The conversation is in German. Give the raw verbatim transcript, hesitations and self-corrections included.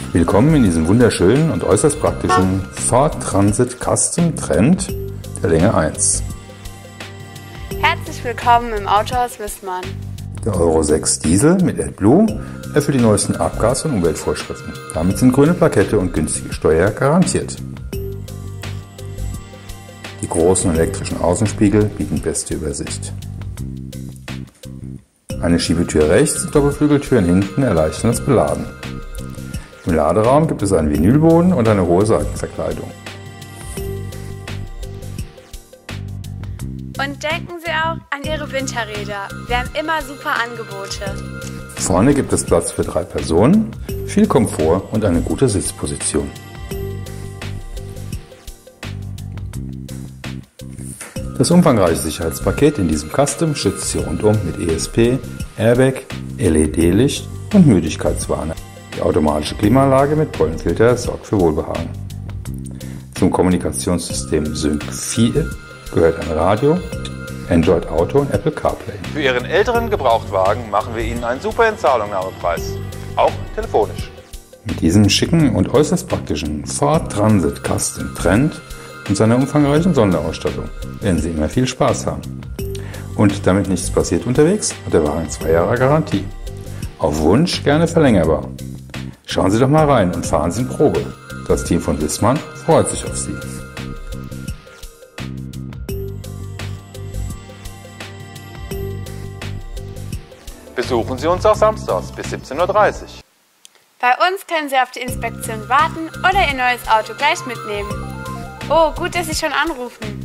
Willkommen in diesem wunderschönen und äußerst praktischen Ford Transit Custom Trend der Länge eins. Herzlich willkommen im Autohaus Wissmann. Der Euro sechs Diesel mit AdBlue erfüllt die neuesten Abgas- und Umweltvorschriften. Damit sind grüne Plakette und günstige Steuer garantiert. Die großen elektrischen Außenspiegel bieten beste Übersicht. Eine Schiebetür rechts und Doppelflügeltüren hinten erleichtern das Beladen. Im Laderaum gibt es einen Vinylboden und eine hohe Seitenverkleidung. Und denken Sie auch an Ihre Winterräder. Wir haben immer super Angebote. Vorne gibt es Platz für drei Personen, viel Komfort und eine gute Sitzposition. Das umfangreiche Sicherheitspaket in diesem Custom schützt Sie rundum mit E S P, Airbag, L E D-Licht und Müdigkeitswarner. Die automatische Klimaanlage mit Pollenfilter sorgt für Wohlbehagen. Zum Kommunikationssystem Sync vier gehört ein Radio, Android Auto und Apple CarPlay. Für Ihren älteren Gebrauchtwagen machen wir Ihnen einen super Entzahlungnahmepreis, auch telefonisch. Mit diesem schicken und äußerst praktischen Ford Transit Custom Trend und seiner umfangreichen Sonderausstattung werden Sie immer viel Spaß haben. Und damit nichts passiert unterwegs, hat der Wagen zwei Jahre Garantie. Auf Wunsch gerne verlängerbar. Schauen Sie doch mal rein und fahren Sie in Probe. Das Team von Wissmann freut sich auf Sie. Besuchen Sie uns auch samstags bis siebzehn Uhr dreißig. Bei uns können Sie auf die Inspektion warten oder Ihr neues Auto gleich mitnehmen. Oh, gut, dass Sie schon anrufen.